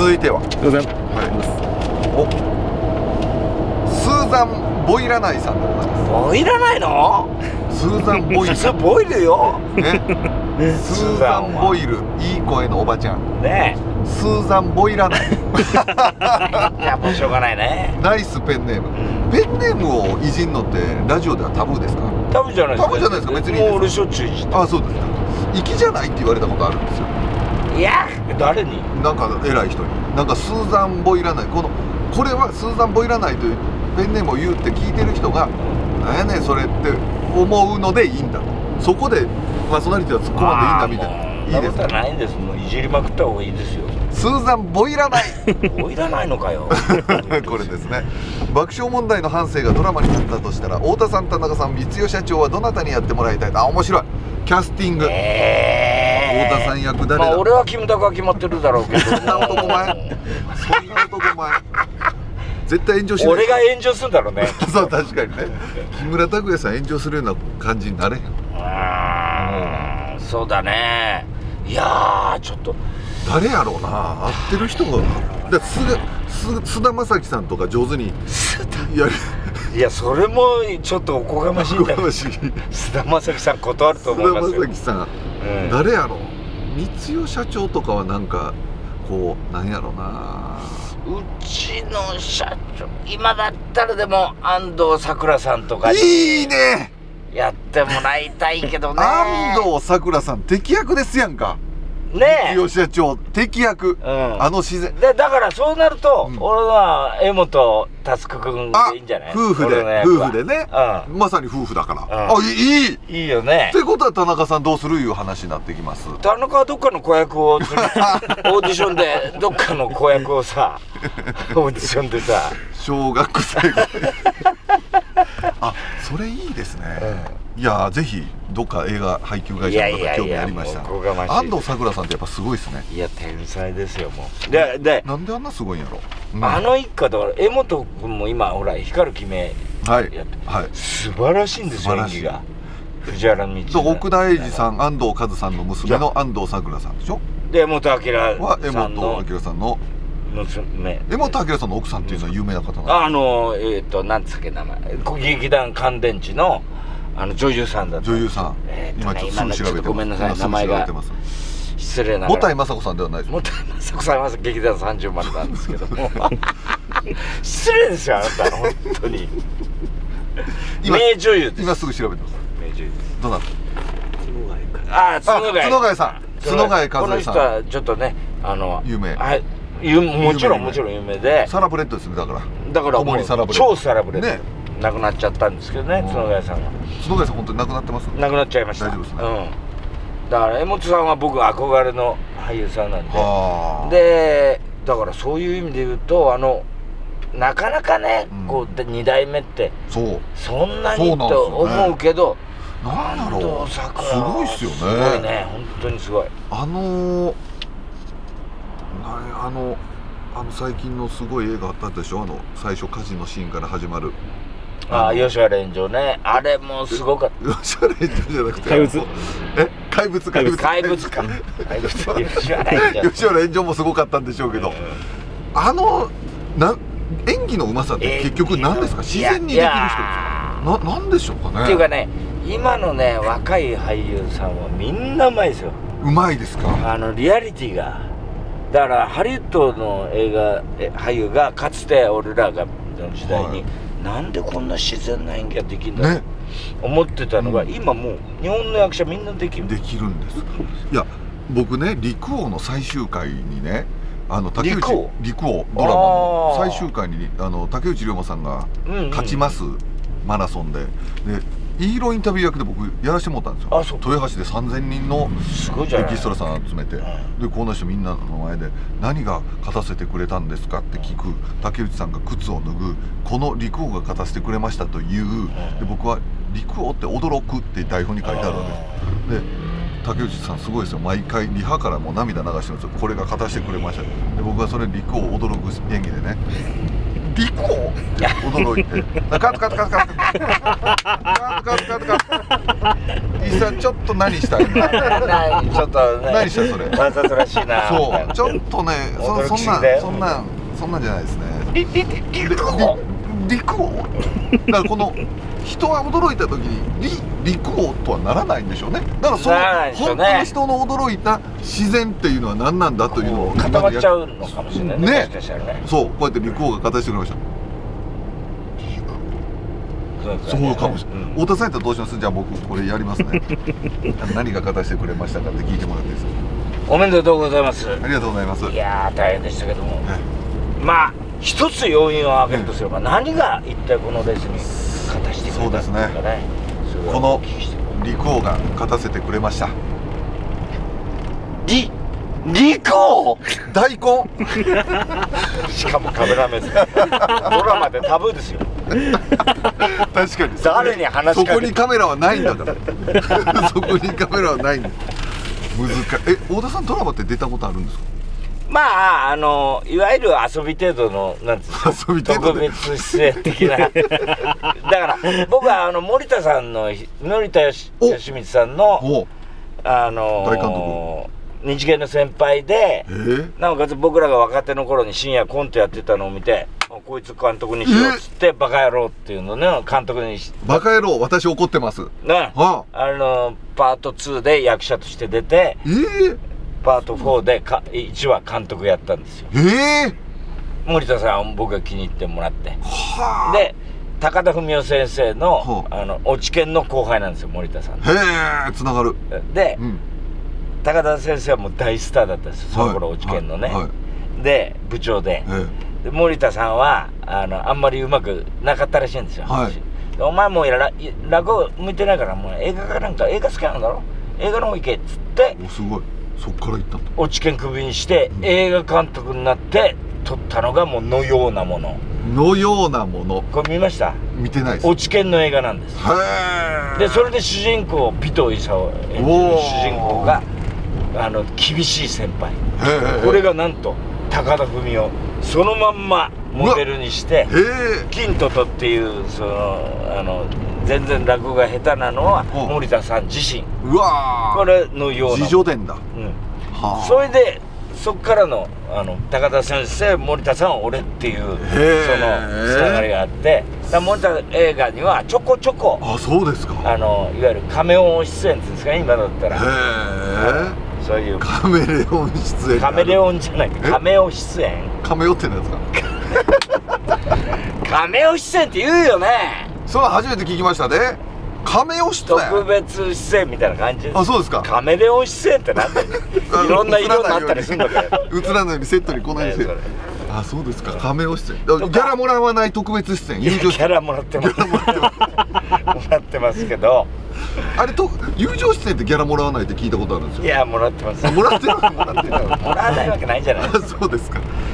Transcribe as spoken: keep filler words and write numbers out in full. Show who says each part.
Speaker 1: 続いては、
Speaker 2: すいません。
Speaker 1: はい、おスーザン・ボイラナイさんでございます。
Speaker 3: ボイらないの？
Speaker 1: スーザン・ボイル
Speaker 3: それボイルよ。
Speaker 1: ね、スーザン・ボイル、いい声のおばちゃん
Speaker 3: ね
Speaker 1: スーザン・ボイラナイ
Speaker 3: え。いやもうしょうがないね。
Speaker 1: ナイスペンネーム。ペンネームをいじんのってラジオではタブーですか？
Speaker 3: タブじゃないですか。
Speaker 1: タブじゃないですか。別にいいです。
Speaker 3: もう俺しょっちゅういじって。
Speaker 1: あ、そうですか。粋じゃないって言われたことあるんですよ。
Speaker 3: いや誰に？
Speaker 1: なんか偉い人に、なんかスーザン・ボイラナイ、このこれはスーザン・ボイラナイというペンネームを言うって聞いてる人がなんやねんそれって思うのでいいんだと、そこでパーソナリティは突っ込まんでいいんだみたいな。いいですか？
Speaker 3: ないんです。もういじりまくった方がいいですよ。
Speaker 1: スーザン・ボイラナイ
Speaker 3: ボイらないのかよ。
Speaker 1: これですね。爆笑問題の半生がドラマになったとしたら、太田さん、田中さん、光代社長はどなたにやってもらいたい？あ、面白い。キャスティング、
Speaker 3: えー、
Speaker 1: 太田さん役誰だ？
Speaker 3: まあ俺はキムタクは決まってるだろうけど。
Speaker 1: そんな男前、そんな男前絶対炎上しない。
Speaker 3: 俺が炎上するんだろうね。
Speaker 1: そう、確かにね。木村拓哉さん炎上するような感じになれへん。
Speaker 3: あー、そうだね。いやーちょっと
Speaker 1: 誰やろうな、合ってる人が。だす菅田将暉さんとか上手にやる。
Speaker 3: いやそれもちょっとおこがましいんだけど、菅田将暉さん断ると思いますよ。
Speaker 1: 菅田将暉さん、うん、誰やろう。光代社長とかはなんかこうなんやろうな。
Speaker 3: うちの社長今だったらでも安藤サクラさんとかに
Speaker 1: いいね、
Speaker 3: やってもらいたいけどね。
Speaker 1: 安藤サクラさん敵役ですやんか。
Speaker 3: ねえ、
Speaker 1: 光代社長敵役、うん、あの自然
Speaker 3: でだからそうなると、うん、俺は江本佑君でいいんじゃない？
Speaker 1: 夫婦で夫婦でね、うん、まさに夫婦だから、うん、あ、いい
Speaker 3: いいよね。
Speaker 1: ってことは田中さんどうするいう話になってきます。
Speaker 3: 田中はどっかの子役をオーディションでどっかの子役をさオーディションでさ
Speaker 1: 小学生があ、それいいですね、うん、いやぜひどっか映画配給会社の方興味ありましたら。安藤サクラさんってやっぱすごいですね。
Speaker 3: いや天才ですよもう。でで
Speaker 1: なんであんなすごいんやろ、
Speaker 3: うん、あの一家だから江本君も今ほら光る決めやって、はいはい、素晴らしいんですよ演技が。藤原道
Speaker 1: 奥田英二さん、安藤和さんの娘の安藤サクラさんでしょ。
Speaker 3: で江本明
Speaker 1: は江本明さんの
Speaker 3: 娘。
Speaker 1: 江本明さんの奥さんっていうのは有名な方なんです
Speaker 3: か？あのえっと何つったっけ名前、劇団乾電池のあの女優さんだった。
Speaker 1: 女優さん、
Speaker 3: えー、
Speaker 1: 今ちょっとすぐ調べてます。
Speaker 3: ごめんなさい名前が失礼な。
Speaker 1: もたいまさこさんではないです。
Speaker 3: もたいまさこさんは劇団三十丸なんですけども失礼ですよあなた本当に。名女優です。
Speaker 1: 今すぐ調べてます。
Speaker 3: 名女優です。
Speaker 1: どなた？
Speaker 3: ああ角
Speaker 1: 貝さん、角貝和恵さん。
Speaker 3: この人はちょっとねあの
Speaker 1: 有名。
Speaker 3: はい。もちろんもちろん有名で。
Speaker 1: サラブレッドですねだから。
Speaker 3: だからもう超サラブレッド。
Speaker 1: ね。
Speaker 3: 亡くなっちゃったんですけどね、角貝さんが。
Speaker 1: 角貝さん本当に亡くなってます？亡
Speaker 3: くなっちゃいました。
Speaker 1: 大丈夫ですね。
Speaker 3: うん。だから江本さんは僕憧れの俳優さんなんで。で、だからそういう意味で言うとあのなかなかね、うん、こうに代目って
Speaker 1: そう
Speaker 3: そんなにと思うけど、
Speaker 1: なんだろう、すごいっすよね。
Speaker 3: すごいね、本当にすごい。
Speaker 1: あのー、あのあの最近のすごい映画あったでしょ、あの最初火事のシーンから始まる。
Speaker 3: ああ、吉原炎上ね、あれもすごかった。
Speaker 1: 吉原炎上じゃなくて
Speaker 2: 怪物、
Speaker 1: え怪物怪物
Speaker 3: 怪物か怪物吉原炎上
Speaker 1: 吉原炎上もすごかったんでしょうけど、あのな演技のうまさって結局何ですか？自然にできる人ですか？な、なんでしょうかね。
Speaker 3: っていうかね、今のね若い俳優さんはみんなうまいですよ。
Speaker 1: うまいですか？
Speaker 3: あのリアリティが、だからハリウッドの映画俳優がかつて俺らがの時代に、はい、なんでこんな自然な演技ができるんだと思ってたのが、ね、今もう日本の役者みんなできる
Speaker 1: できるんです。いや僕ね、陸王の最終回にね、あの竹内陸王ドラマの最終回にあの竹内涼真さんが勝ちます、うんうん、マラソンででヒーローインタビュー役で僕やらせてもらったんですよ。
Speaker 3: あ、そう。
Speaker 1: 豊橋でさんぜんにんのエキストラさん集めて、でこんな人みんなの前で何が勝たせてくれたんですかって聞く竹内さんが靴を脱ぐ、この陸王が勝たせてくれましたという、で僕は陸王って驚くって台本に書いてあるわけです。で竹内さんすごいですよ、毎回リハからもう涙流してるんですよ、これが勝たせてくれました。で僕はそれ陸王驚く演技でね陸王驚いてカットカットカットカットカットカットカットカット伊さんちょっと何したいの
Speaker 3: ちょっとね
Speaker 1: 何したそれ
Speaker 3: わざとらしいな。
Speaker 1: そうちょっとねそそんなそんなそんなんじゃないですね。陸王陸王だからこの人は驚いた時に陸王とはならないんでしょうね。だからその本当に人の驚いた自然っていうのは何なんだというのを
Speaker 3: 固まっちゃうのかもしれないね。
Speaker 1: ね、そうこうやって陸王が形してくれました。そうかもしれない。太田さんやったらどうします？じゃあ僕これやりますね。何が形してくれましたかって聞いてもらっていいですか？
Speaker 3: おめでとうございます。
Speaker 1: ありがとうございます。
Speaker 3: いやー大変でしたけども、まあ一つ要因を挙げるとすれば何が一体このレースに勝たしてくれたんですかね。
Speaker 1: そうですね。この陸王が勝たせてくれました。
Speaker 3: り陸王
Speaker 1: 大根
Speaker 3: しかもカメラ目線ドラマでタブーですよ。
Speaker 1: 確かに
Speaker 3: 誰に話しかけ
Speaker 1: そこにカメラはないんだからそこにカメラはないんだ。難しい。え太田さんドラマって出たことあるんですか？
Speaker 3: まああのいわゆる遊び程度のなんていうんですか、特別出演的なだから僕はあの森田さんの森田義満さんのあの
Speaker 1: 大監督
Speaker 3: 日芸の先輩で、なおかつ僕らが若手の頃に深夜コントやってたのを見て、こいつ監督にしようっつってバカ野郎っていうのね監督にし
Speaker 1: バカ野郎私怒ってます
Speaker 3: ね、はあ、あのパートツーで役者として出て、
Speaker 1: えー、
Speaker 3: パートフォーでかいちわ監督やったんですよ。
Speaker 1: えー、
Speaker 3: 森田さん僕が気に入ってもらって、はあ、で高田文夫先生の、はあ、あの落研の後輩なんですよ森田さん。
Speaker 1: へえつながる。
Speaker 3: で、うん、高田先生はもう大スターだったんですよ、その頃落研のね、はいはい、で部長で、で森田さんはあのあんまりうまくなかったらしいんですよ、はい、でお前もうら落語向いてないからもう映画かなんか映画好きなんだろ映画の方行けっつって
Speaker 1: おすごいそっから行ったんだ。
Speaker 3: 落研クビにして、うん、映画監督になって撮ったのがもうのようなもの
Speaker 1: のようなもの
Speaker 3: これ見ました？
Speaker 1: 見てないです。
Speaker 3: 落研の映画なんです。へでそれで主人公尾藤勲を演じる主人公があの厳しい先輩、これがなんと高田文夫そのまんまモデルにして金ととっていうそのあの全然落語が下手なのは森田さん自身、
Speaker 1: うわ
Speaker 3: これのような
Speaker 1: 自叙伝だ、
Speaker 3: うん、はあ、それでそっからのあの高田先生森田さん俺っていうそのつながりがあって、だ森田映画にはちょこちょこ
Speaker 1: あそうですか
Speaker 3: あのいわゆるカメオ出演っていうんですかね今だったら。へ
Speaker 1: え
Speaker 3: そういう
Speaker 1: カメレオン出演
Speaker 3: カメレオンじゃないカメオ出演
Speaker 1: カメオって何ですか？
Speaker 3: カメオ出演って言うよね。
Speaker 1: それは初めて聞きましたね。カメオ出演
Speaker 3: 特別出演みたいな感じです。
Speaker 1: あそうですか。
Speaker 3: カメレオン出演ってなんだよいろんな色になったりするんだから
Speaker 1: 映らないようにセットに来ないようにあそうですか。カメオ出演ギャラもらわない特別出演
Speaker 3: 友情ギャラもらってますもらってますけど
Speaker 1: あれと友情出演ってギャラもらわないって聞いたことあるんですよ。
Speaker 3: いやもらってます。
Speaker 1: もらってるもらってるも
Speaker 3: らわないわけないじゃないですか。
Speaker 1: そうですか。